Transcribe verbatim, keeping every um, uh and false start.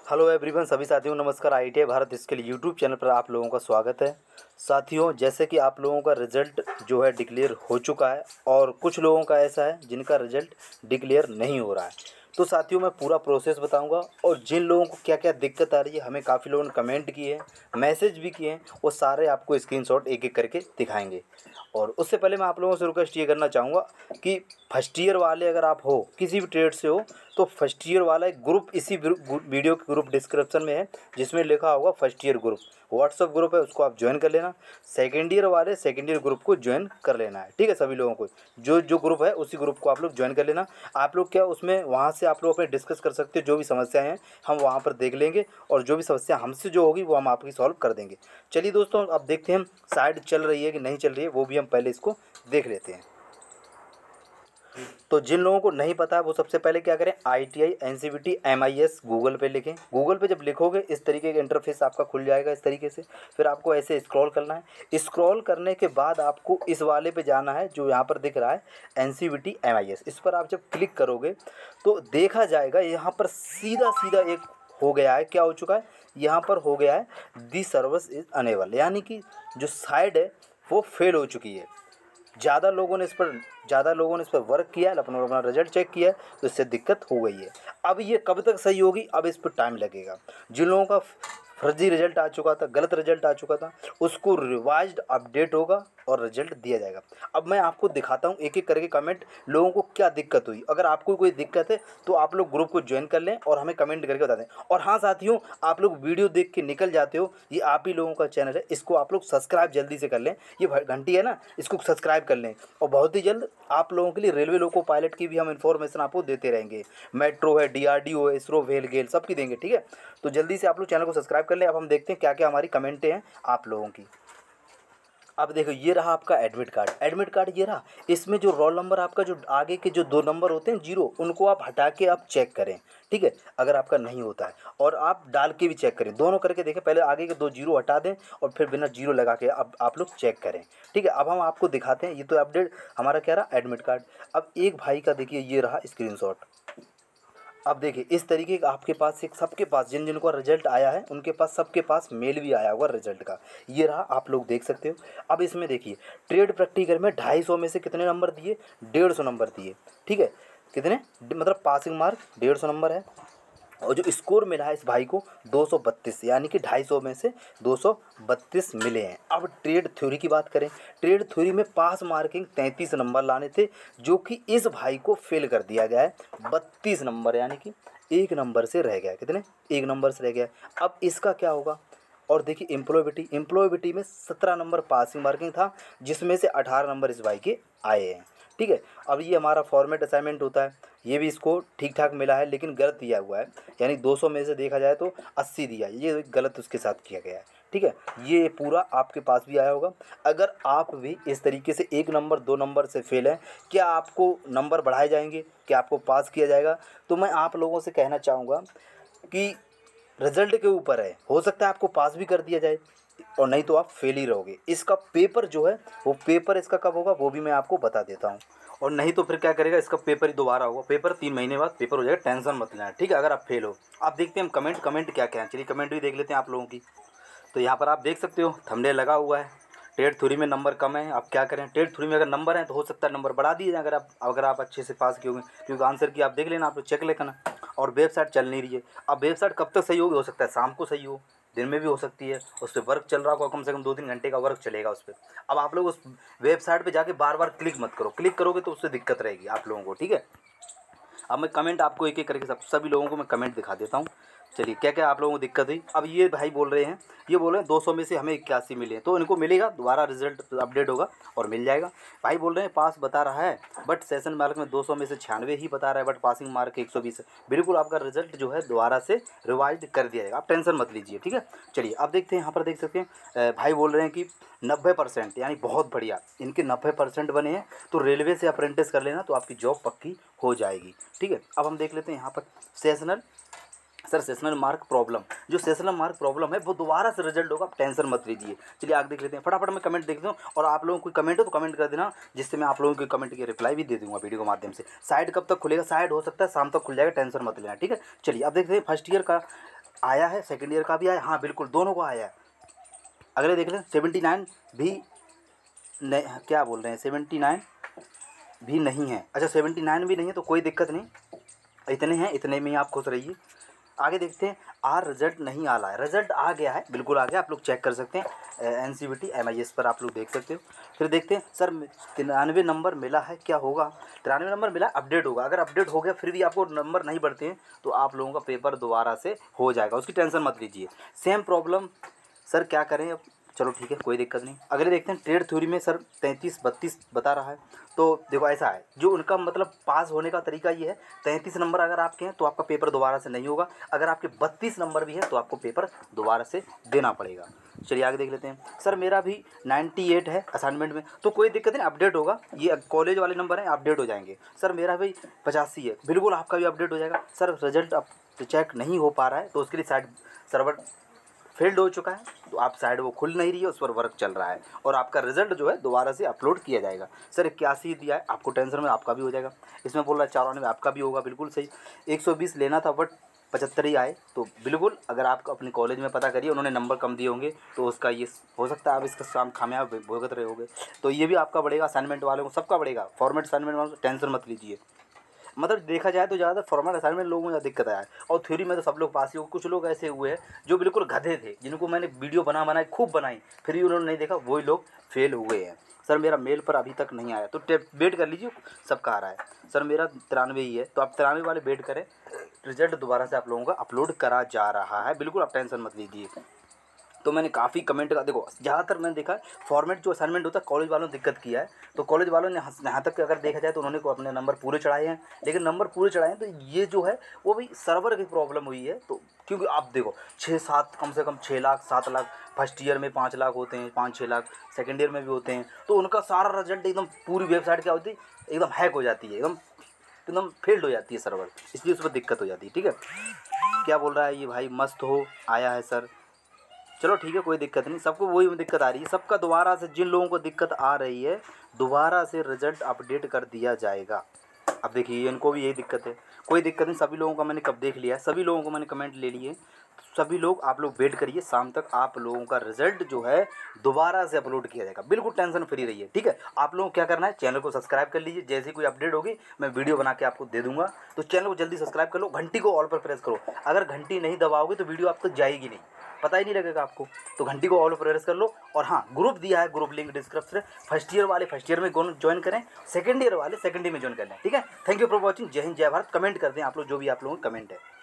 Hello everyone, सभी साथियों नमस्कार। I T I Bharat skill YouTube channel पर आप लोगों का स्वागत है। साथियों, जैसे कि आप लोगों का रिज़ल्ट जो है डिक्लेयर हो चुका है और कुछ लोगों का ऐसा है जिनका रिज़ल्ट डिक्लेयर नहीं हो रहा है। तो साथियों, मैं पूरा प्रोसेस बताऊंगा और जिन लोगों को क्या क्या दिक्कत आ रही है, हमें काफ़ी लोगों ने कमेंट किए हैं, मैसेज भी किए हैं, वो सारे आपको स्क्रीनशॉट एक एक करके दिखाएंगे। और उससे पहले मैं आप लोगों से रिक्वेस्ट ये करना चाहूँगा कि फर्स्ट ईयर वाले अगर आप हो, किसी भी ट्रेड से हो, तो फर्स्ट ईयर वाला एक ग्रुप इसी वीडियो के ग्रुप डिस्क्रिप्शन में है, जिसमें लिखा होगा first year group, WhatsApp group है, उसको आप ज्वाइन कर लेना। सेकेंड ईयर वाले सेकेंड ईयर ग्रुप को ज्वाइन कर लेना है, ठीक है। सभी लोगों को जो जो ग्रुप है उसी ग्रुप को आप लोग ज्वाइन कर लेना। आप लोग क्या उसमें वहाँ से आप लोग अपने डिस्कस कर सकते हो, जो भी समस्याएं हैं हम वहाँ पर देख लेंगे और जो भी समस्या हमसे जो होगी वो हम आपकी सॉल्व कर देंगे। चलिए दोस्तों, अब देखते हैं हम साइट चल रही है कि नहीं चल रही है, वो भी हम पहले इसको देख लेते हैं। तो जिन लोगों को नहीं पता है वो सबसे पहले क्या करें, I T I N C V T M I S Google पे लिखें। गूगल पे जब लिखोगे इस तरीके का इंटरफेस आपका खुल जाएगा इस तरीके से। फिर आपको ऐसे स्क्रॉल करना है। स्क्रॉल करने के बाद आपको इस वाले पे जाना है जो यहाँ पर दिख रहा है N C V T M I S. इस पर आप जब क्लिक करोगे तो देखा जाएगा यहाँ पर सीधा सीधा एक हो गया है, क्या हो चुका है, यहाँ पर हो गया है दी सर्विस इज़ अनेबल, यानी कि जो साइट है वो फेल हो चुकी है। ज़्यादा लोगों ने इस पर ज़्यादा लोगों ने इस पर वर्क किया है, अपना अपना रिजल्ट चेक किया है, तो इससे दिक्कत हो गई है। अब ये कब तक सही होगी, अब इस पर टाइम लगेगा। जिन लोगों का फर्जी रिजल्ट आ चुका था, गलत रिजल्ट आ चुका था, उसको रिवाइज्ड अपडेट होगा और रिजल्ट दिया जाएगा। अब मैं आपको दिखाता हूँ एक एक करके कमेंट, लोगों को क्या दिक्कत हुई। अगर आपको कोई दिक्कत है तो आप लोग ग्रुप को ज्वाइन कर लें और हमें कमेंट करके बता दें। और हाँ साथियों, आप लोग वीडियो देख के निकल जाते हो, ये आप ही लोगों का चैनल है, इसको आप लोग सब्सक्राइब जल्दी से कर लें। ये घंटी है ना, इसको सब्सक्राइब कर लें। और बहुत ही जल्द आप लोगों के लिए रेलवे लोको पायलट की भी हम इन्फॉर्मेशन आपको देते रहेंगे। मेट्रो है, डी आर डी ओ है, इसरो, वेल गेल सबकी देंगे, ठीक है। तो जल्दी से आप लोग चैनल को सब्सक्राइब कर लें। अब हम देखते हैं क्या क्या हमारी कमेंटें हैं आप लोगों की। अब देखो, ये रहा आपका एडमिट कार्ड। एडमिट कार्ड ये रहा, इसमें जो रोल नंबर आपका जो आगे के जो दो नंबर होते हैं जीरो, उनको आप हटा के आप चेक करें, ठीक है, अगर आपका नहीं होता है। और आप डाल के भी चेक करें, दोनों करके देखें। पहले आगे के दो जीरो हटा दें और फिर बिना जीरो लगा के अब आप लोग चेक करें, ठीक है। अब हम आपको दिखाते हैं। ये तो अपडेट हमारा क्या रहा, एडमिट कार्ड। अब एक भाई का देखिए, ये रहा स्क्रीनशॉट। अब देखिए इस तरीके का आपके पास एक सबके पास जिन जिनको रिजल्ट आया है उनके पास सबके पास मेल भी आया होगा रिजल्ट का। ये रहा, आप लोग देख सकते हो। अब इसमें देखिए ट्रेड प्रैक्टिकल में ढाई सौ में से कितने नंबर दिए, डेढ़ सौ नंबर दिए, ठीक है। कितने मतलब पासिंग मार्क डेढ़ सौ नंबर है। और जो स्कोर मिला है इस भाई को दो सौ बत्तीस, यानी कि ढाई सौ में से दो सौ बत्तीस मिले हैं। अब ट्रेड थ्योरी की बात करें, ट्रेड थ्योरी में पास मार्किंग तैंतीस नंबर लाने थे, जो कि इस भाई को फेल कर दिया गया है बत्तीस नंबर, यानी कि एक नंबर से रह गया। कितने, एक नंबर से रह गया। अब इसका क्या होगा। और देखिए एम्प्लॉयबिलिटी, एम्प्लॉयबिलिटी में सत्रह नंबर पासिंग मार्किंग था, जिसमें से अठारह नंबर इस भाई के आए हैं, ठीक है। अब ये हमारा फॉर्मेट असाइनमेंट होता है, ये भी इसको ठीक ठाक मिला है, लेकिन गलत दिया हुआ है, यानी दो सौ में से देखा जाए तो अस्सी दिया है, ये गलत उसके साथ किया गया है, ठीक है। ये पूरा आपके पास भी आया होगा। अगर आप भी इस तरीके से एक नंबर दो नंबर से फेल हैं, क्या आपको नंबर बढ़ाए जाएंगे, क्या आपको पास किया जाएगा। तो मैं आप लोगों से कहना चाहूँगा कि रिजल्ट के ऊपर है, हो सकता है आपको पास भी कर दिया जाए और नहीं तो आप फेल ही रहोगे। इसका पेपर जो है वो पेपर इसका कब होगा वो भी मैं आपको बता देता हूँ। और नहीं तो फिर क्या करेगा, इसका पेपर ही दोबारा होगा, पेपर तीन महीने बाद पेपर हो जाएगा, टेंशन मत लेना, ठीक है, अगर आप फेल हो। आप देखते हैं हम कमेंट कमेंट क्या क्या है, चलिए कमेंट भी देख लेते हैं आप लोगों की। तो यहाँ पर आप देख सकते हो थंबनेल लगा हुआ है, ट्रेड थ्योरी में नंबर कम है, आप क्या करें। ट्रेड थ्योरी में अगर नंबर है तो हो सकता है नंबर बढ़ा दिए जाए, अगर आप अगर आप अच्छे से पास किए होंगे, क्योंकि आंसर की आप देख लेना, आप लोग चेक लेना। और वेबसाइट चल नहीं रही है। अब वेबसाइट कब तक सही होगी, हो सकता है शाम को सही हो, दिन में भी हो सकती है, उस पर वर्क चल रहा होगा, कम से कम दो तीन घंटे का वर्क चलेगा उस पर। अब आप लोग उस वेबसाइट पे जाके बार बार क्लिक मत करो, क्लिक करोगे तो उससे दिक्कत रहेगी आप लोगों को, ठीक है। अब मैं कमेंट आपको एक एक करके सब सभी लोगों को मैं कमेंट दिखा देता हूँ। चलिए क्या क्या आप लोगों को दिक्कत हुई। अब ये भाई बोल रहे हैं, ये बोल रहे हैं दो सौ में से हमें इक्यासी मिले हैं, तो इनको मिलेगा, दोबारा रिजल्ट अपडेट होगा और मिल जाएगा। भाई बोल रहे हैं पास बता रहा है बट सेशन मार्क में दो सौ में से छियानवे ही बता रहा है, बट पासिंग मार्क एक सौ बीस है। बिल्कुल आपका रिजल्ट जो है दोबारा से रिवाइज कर दिया जाएगा, आप टेंशन मत लीजिए, ठीक है। चलिए अब देखते हैं, यहाँ पर देख सकते हैं भाई बोल रहे हैं कि नब्बे परसेंट, यानी बहुत बढ़िया, इनके नब्बे परसेंट बने हैं, तो रेलवे से अप्रेंटिस कर लेना तो आपकी जॉब पक्की हो जाएगी, ठीक है। अब हम देख लेते हैं यहाँ पर sessional, sir sessional mark problem, जो सेशनल मार्क प्रॉब्लम है वो दोबारा से रिजल्ट होगा, आप टेंशन मत लीजिए। चलिए आगे देख लेते हैं, फटाफट मैं कमेंट देखता हूँ और आप लोगों को कमेंट हो तो कमेंट कर देना, जिससे मैं आप लोगों के कमेंट की रिप्लाई भी दे दूंगा वीडियो के माध्यम से। साइट कब तक खुलेगा, साइट हो सकता है शाम तक खुल जाएगा, टेंशन मत लेना, ठीक है। चलिए अब देखते हैं फर्स्ट ईयर का आया है, सेकेंड ईयर का भी आया, हाँ बिल्कुल दोनों को आया है। अगले देख लें, सेवेंटी नाइन भी नहीं, क्या बोल रहे हैं, सेवेंटी नाइन भी नहीं है। अच्छा सेवेंटी नाइन भी नहीं है तो कोई दिक्कत नहीं, इतने हैं, इतने में ही आप खुश रहिए। आगे देखते हैं, आर रिजल्ट नहीं आ रहा है, रिजल्ट आ गया है, बिल्कुल आ गया, आप लोग चेक कर सकते हैं N C V T M I S पर आप लोग देख सकते हो। फिर देखते हैं सर तिरानवे नंबर मिला है, क्या होगा, तिरानवे नंबर मिला, अपडेट होगा। अगर अपडेट हो गया फिर भी आपको नंबर नहीं बढ़ते हैं तो आप लोगों का पेपर दोबारा से हो जाएगा, उसकी टेंशन मत लीजिए। सेम प्रॉब्लम सर क्या करें अब, चलो ठीक है कोई दिक्कत नहीं। अगले देखते हैं, ट्रेड थ्योरी में सर तैंतीस बत्तीस बता रहा है, तो देखो ऐसा है, जो उनका मतलब पास होने का तरीका ये है, तैंतीस नंबर अगर आपके हैं तो आपका पेपर दोबारा से नहीं होगा, अगर आपके बत्तीस नंबर भी हैं तो आपको पेपर दोबारा से देना पड़ेगा। चलिए आगे देख लेते हैं, सर मेरा भी अट्ठानवे है असाइनमेंट में, तो कोई दिक्कत नहीं, अपडेट होगा, ये कॉलेज वाले नंबर हैं, अपडेट हो जाएंगे। सर मेरा भी पचासी है, बिल्कुल आपका भी अपडेट हो जाएगा। सर रिजल्ट अब चेक नहीं हो पा रहा है तो उसके लिए साइड सर्वर फेल्ड हो चुका है, तो आप साइड वो खुल नहीं रही है, उस पर वर्क चल रहा है और आपका रिजल्ट जो है दोबारा से अपलोड किया जाएगा। सर इक्यासी दिया है, आपको टेंशन में, आपका भी हो जाएगा। इसमें बोल रहा है चौरानवे, आपका भी होगा, बिल्कुल सही। एक सौ बीस लेना था बट पचहत्तर ही आए, तो बिल्कुल अगर आप अपने कॉलेज में पता करिए, उन्होंने नंबर कम दिए होंगे तो उसका ये हो सकता है आप इसका शाम खामियाब भुगत रहे होगे, तो ये भी आपका बढ़ेगा, असाइनमेंट वालों को सबका बढ़ेगा, फॉर्मेट असाइनमेंट वालों को टेंशन मत लीजिए। मतलब देखा जाए तो ज़्यादा फॉर्मल असाइनमेंट लोगों में ज़्यादा दिक्कत आया है, और थ्योरी में तो सब लोग पास ही हो। कुछ लोग ऐसे हुए हैं जो बिल्कुल गधे थे, जिनको मैंने वीडियो बना बनाई खूब बनाई, फिर भी उन्होंने नहीं देखा, वही लोग फेल हुए हैं। सर मेरा मेल पर अभी तक नहीं आया, तो वेट कर लीजिए, सबका आ रहा है। सर मेरा तिरानवे ही है, तो आप तिरानवे वाले वेट करें, रिजल्ट दोबारा से आप लोगों का अपलोड करा जा रहा है, बिल्कुल आप टेंशन मत लीजिए। तो मैंने काफ़ी कमेंट का देखो, ज़्यादातर मैंने देखा फॉर्मेट जो असाइनमेंट होता है कॉलेज वालों ने दिक्कत किया है, तो कॉलेज वालों ने यहाँ तक कि अगर देखा जाए तो उन्होंने को अपने नंबर पूरे चढ़ाए हैं, लेकिन नंबर पूरे चढ़ाए हैं तो ये जो है वो भी सर्वर की प्रॉब्लम हुई है। तो क्योंकि आप देखो छः सात कम से कम छः लाख सात लाख फर्स्ट ईयर में पाँच लाख होते हैं, पाँच छः लाख सेकेंड ईयर में भी होते हैं, तो उनका सारा रिजल्ट एकदम पूरी वेबसाइट क्या होती है, एकदम हैक हो जाती है, एकदम एकदम फेल्ड हो जाती है सर्वर, इसलिए उस पर दिक्कत हो जाती है। ठीक है, क्या बोल रहा है ये भाई, मस्त हो आया है सर, चलो ठीक है कोई दिक्कत नहीं, सबको वही दिक्कत आ रही है, सबका दोबारा से, जिन लोगों को दिक्कत आ रही है दोबारा से रिजल्ट अपडेट कर दिया जाएगा। अब देखिए इनको भी यही दिक्कत है, कोई दिक्कत नहीं, सभी लोगों का मैंने कब देख लिया है, सभी लोगों को मैंने कमेंट ले लिए, सभी लोग आप लोग वेट करिए, शाम तक आप लोगों का रिजल्ट जो है दोबारा से अपलोड किया जाएगा, बिल्कुल टेंशन फ्री रहिए। ठीक है, आप लोगों को क्या करना है, चैनल को सब्सक्राइब कर लीजिए, जैसे कोई अपडेट होगी मैं वीडियो बना के आपको दे दूंगा, तो चैनल को जल्दी सब्सक्राइब कर लो, घंटी को ऑल पर प्रेस करो, अगर घंटी नहीं दबाओगे तो वीडियो आप तक जाएगी नहीं, पता ही नहीं लगेगा आपको, तो घंटी को ऑल पर प्रेस कर लो। और हाँ, ग्रुप दिया है, group link description, first year वाले फर्स्ट ईयर में ज्वाइन करें, सेकंड ईयर वाले सेकंड ईयर में ज्वाइन कर लें। ठीक है, थैंक यू फॉर वॉचिंग, जय हिंद जय भारत। कमेंट कर दें आप लोग जो भी आप लोगों का कमेंट है।